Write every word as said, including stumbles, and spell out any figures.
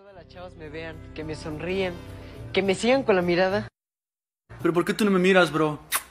todas las chavas me vean, que me sonríen, que me sigan con la mirada. ¿Pero por qué tú no me miras, bro?